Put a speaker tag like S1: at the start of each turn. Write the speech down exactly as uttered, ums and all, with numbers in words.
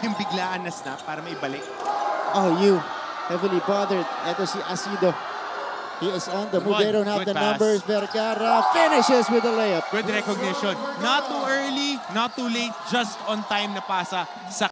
S1: yung biglaan na snap para maibalik.
S2: Oh, you heavily bothered. Ito si Asido. He is on the move. They don't have the
S1: pass.
S2: numbers. Vergara finishes with a layup.
S1: Good recognition. Not too early, not too late, just on time na pasa sa